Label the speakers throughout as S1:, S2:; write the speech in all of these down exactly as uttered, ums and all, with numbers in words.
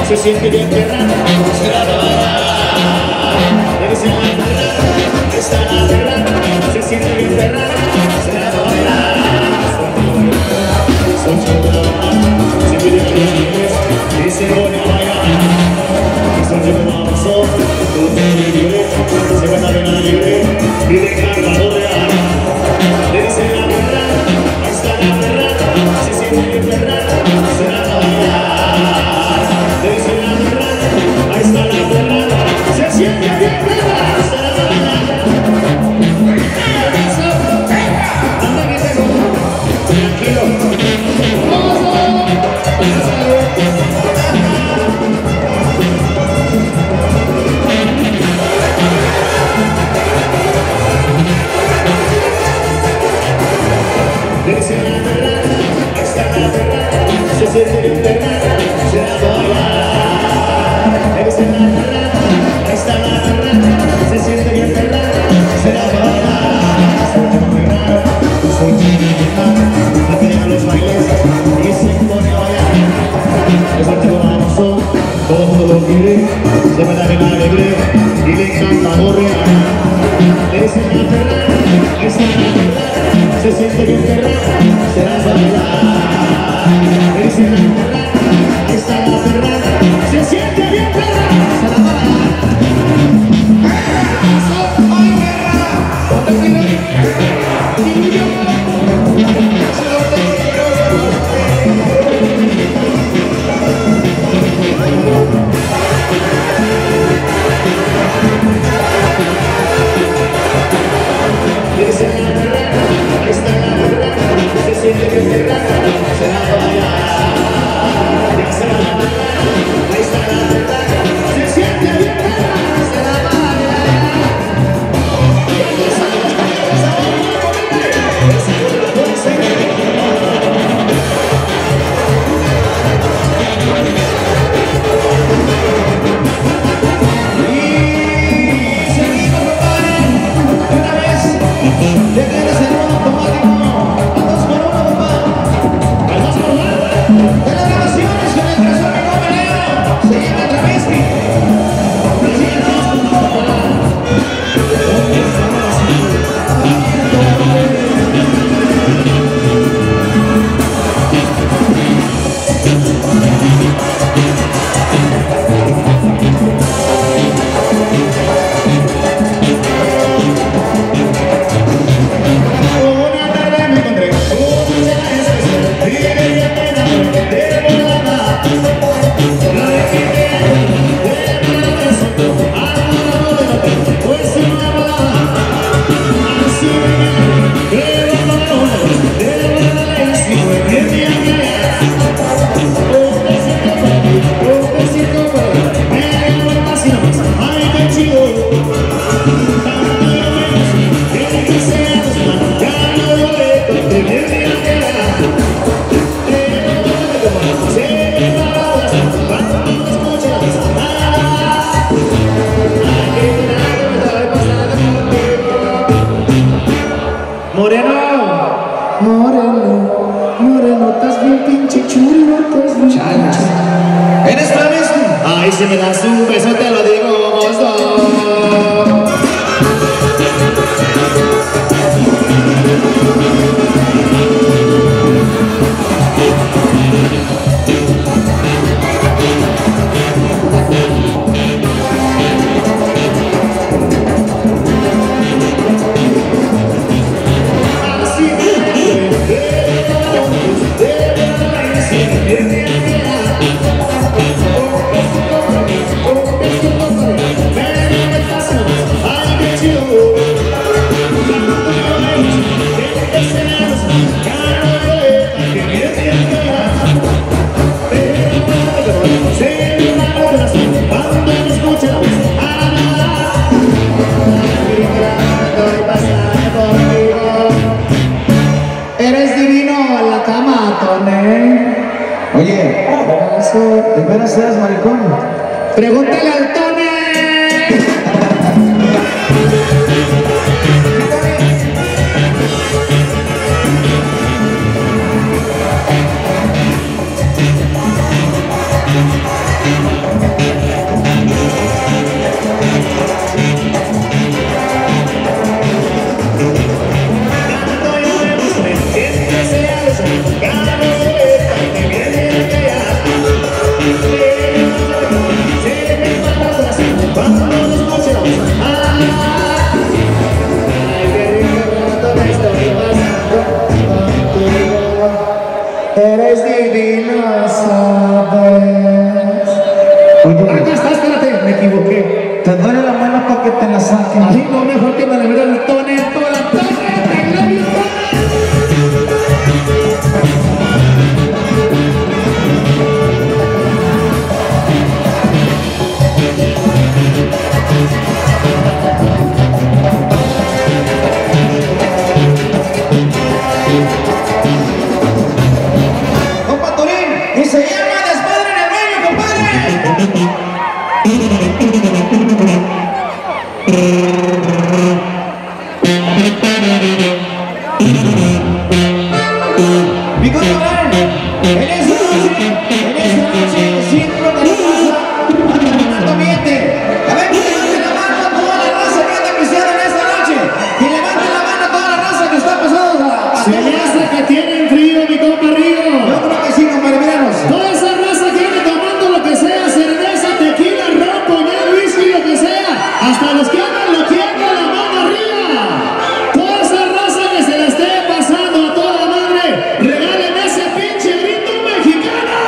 S1: se siente bien perrada, se la bailar. Eres en la perrada, está la perrada, se siente bien perrada, se la bailar. Son chocolates, se pide que la y se pone a bailar. Son chocolates, todo tiene libre, se va a dar la libre y de cargador real. Le dicen la perrada, ahí está la perrada, se siente bien perrada, se la bailar. Le dicen la perrada, ahí está la perrada, se siente bien perrada, se la bailar. Anda que te cojo, tranquilo. Se siente bien perrada, se la bailar. Eres en la perrada, ahí está la perrada, se siente bien perrada, se la bailar. Soy yo perrada, soy yo la que deja los bailes y se pone a bailar. Es el chico famoso, todo lo quiere, se me da bien alegre y le encanta gorrear. Eres en la perrada, ahí está la perrada, se siente bien perrada, se la bailar. Eres en la perrada, ahí está la perrada, se siente bien perrada, se la bailar. ¡Ay, perra! ¿Dónde tiene? Eres en la perrada, ahí está la perrada, se siente bien perrada, se la bailar. Ahí está la perrada, ahí está la perrada, se siente bien perrada, se la bailar. Y seguimos, compadre, de una vez, de tienes el modo automático, a dos por uno, papá, a dos por uno, de las grabaciones con el tresor que no pelea, se llama Travesti. Una tarde me encontré una cena especial y me di pena de volada. La de que te amo, de volada de soto, amor de hotel, pues se me volaba. Así me quedé, de volada de volada le sigo y me di a callar. Un besito para ti, un besito para ti, me dio el vacío, ay qué chido. Tanto yo menos, que que sea los manos, ya no lo veo, te me di a callar. De volada se me va la voz, cuando me escucha la voz, ah, ay que nada me estoy pasando contigo. Moreno, moreno, moreno, estás bien pinche chulo, estás bien pinche. ¿Eres Travesti? Ay, si me das un beso te lo digo, gozo. Así me Eres divino en la cama, Tone.
S2: Oye, ¿de veras eres maricón?
S1: Pregúntale al Tone.
S2: Mi compadre, en esta noche, en esta noche, siento que la raza anda ganando ambiente. A ver, que levante la mano a toda la raza que anda cristiana en esta noche. Que levante la mano a toda la raza que está pasando a...
S1: Se me hace que tienen frío, mi compa Río.
S2: Yo creo que sí, compadre, míranos.
S1: Toda esa raza que anda tomando lo que sea, cerveza, tequila, ron, coñac, whisky, lo que sea. Hasta los que andan loqueando la mano arriba. Toda esa raza que se la esté pasando a toda madre, regalen ese pinche grito mexicano.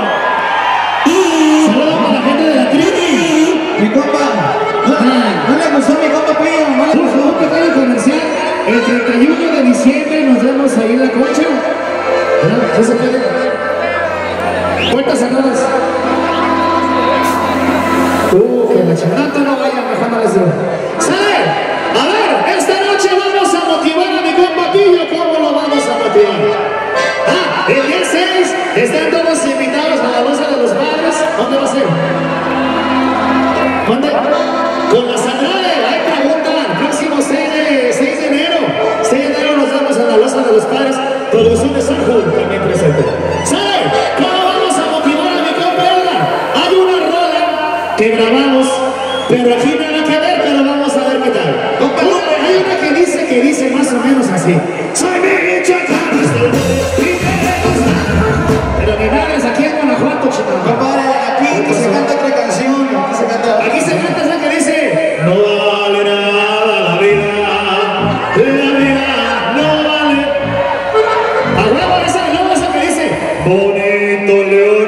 S1: Saludos para la gente de la tribu.
S2: Mi compa, no, no le gustó mi compa Pillo, no le gustó.
S1: Un pequeño comercial. El treinta y uno de diciembre nos vemos ahí en la concha. ¿Verdad? ¿Sí se puede? Puertas cerradas. Uh, que la chingada no vaya, mejor no les digo. ¡Sale! A ver, esta noche vamos a motivar a mi compa Pillo. ¿Cómo lo vamos a motivar? Ah, el día seis están todos invitados a la Loza de los Padres. ¿Dónde va a ser? ¿Dónde? Con la Sagrada, ahí preguntan. Próximo seis de enero. seis de enero nos vemos a la Loza de los Padres. Producciones Sanjur también presente. ¿Sabe cómo vamos a motivar a mi compa Edgar? Hay una rola que grabamos, pero aquí nada que ver, pero vamos a ver qué tal. Una, hay una que dice, que dice más o menos así. Soy Michoacán, pero mi madre es aquí en Guanajuato, chico.
S2: Compadre, aquí se canta otra canción, aquí se canta...
S1: Aquí se canta esa que dice: no vale nada la vida, la vida no vale. A huevo esa, luego esa que dice: bonito León,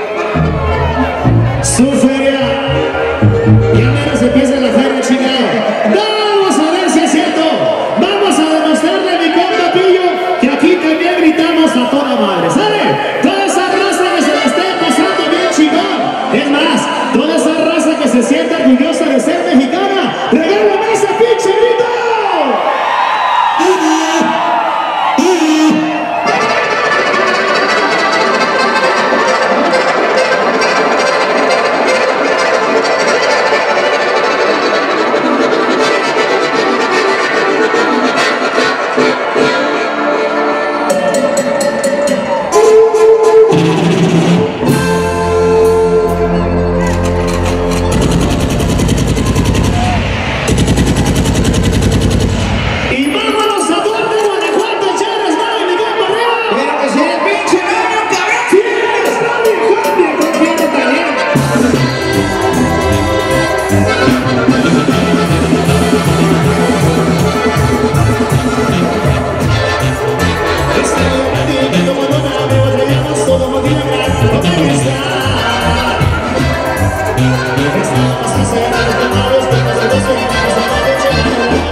S1: su feria. Ya menos empieza la feria, chingado. Vamos a ver si es cierto. Vamos a demostrarle a mi compa Pillo que aquí también gritamos a toda madre, ¿sale? Toda esa raza que se la esté pasando bien chingón. Es más, toda esa raza que se siente orgullosa de ser mexicana, regálame ese pinche grito. Y vámonos a Duarte, Guanajuato, echar madre, mi compa arriba.
S2: Pero que si el pinche niño, cabrón.
S1: Sí, está bien, bien, confiando también. Este día como no me lo traíamos todo motivar, no te gusta. Estamos sinceros, tomados, temas de dos venidos a la leche.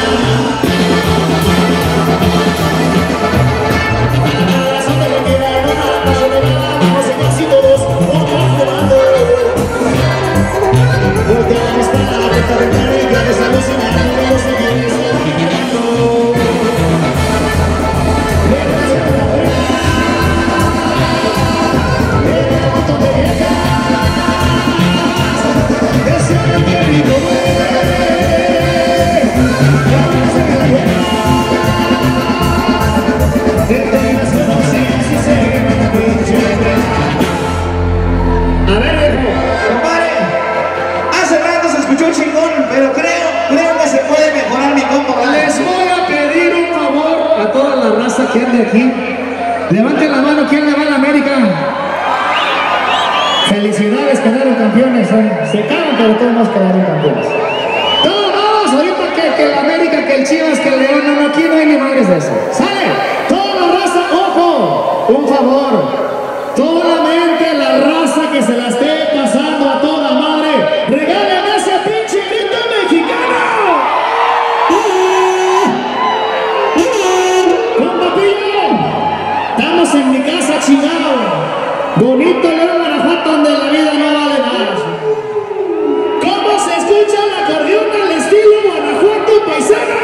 S1: A ver, viejo.
S2: Compadre, hace rato se escuchó chingón, pero creo, creo que se puede mejorar mi compa, ¿vale?
S1: Les voy a pedir un favor a toda la raza que ande aquí. Levanten la mano, ¿quién le va a la América? Felicidades, quedaron campeones. ¿eh? Se cagan, pero todos nos quedaron campeones. Todos, todos, ahorita que, que el América, que el Chivas, que el León, no, no, aquí no hay ni madres de eso. ¡Sale! Toda la raza, ojo, un favor. Solamente la raza que se la esté pasando a toda madre, regálame ese pinche grito mexicano. ¡Compa Pillo! Estamos en mi casa, chingado. Bonito León, Guanajuato, donde la vida no vale nada. ¿Cómo se escucha el acordeón al estilo Guanajuato paisano?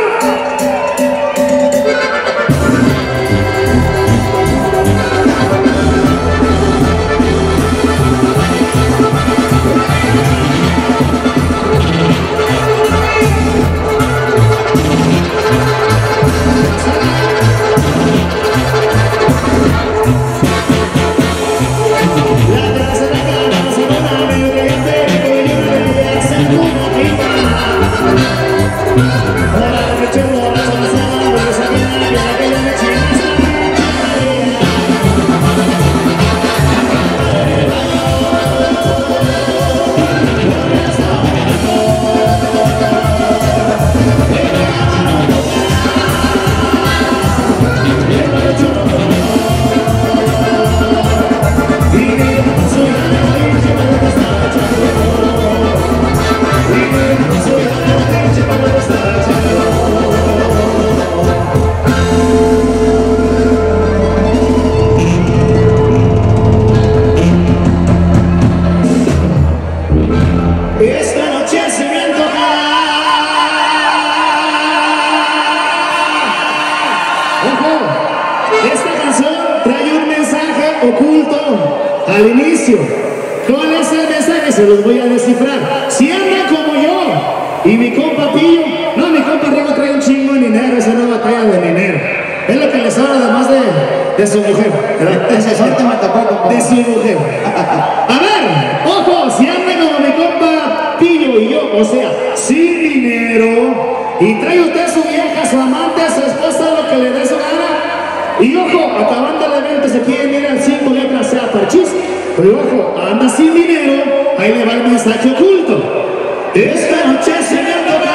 S1: oculto al inicio. ¿Cuál es el mensaje? Se los voy a descifrar. Si andan como yo y mi compa Pillo, no, mi compa Rigo trae un chingo de dinero, esa no batalla de dinero. Es lo que le sobra además de, de su mujer.
S2: Ese sorte me tocó.
S1: De su mujer. A ver, ojo, si andan como mi compa Pillo y yo, o sea, sin dinero, y trae usted su vieja, su amante, su esposa, lo que le dé su gana, y ojo, acabando el evento se quieren ir al cinco letras, sea parchís, pero ojo, anda sin dinero, ahí le va el mensaje oculto. Esta noche se me toca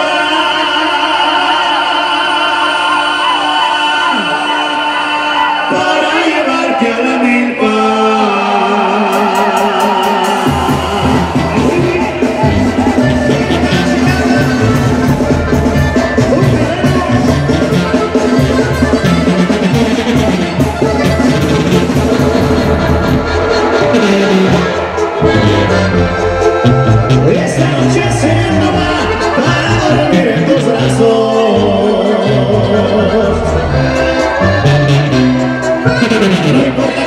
S1: para llevarte a la milpa. Esta noche se me va para dormir en tus brazos. No importa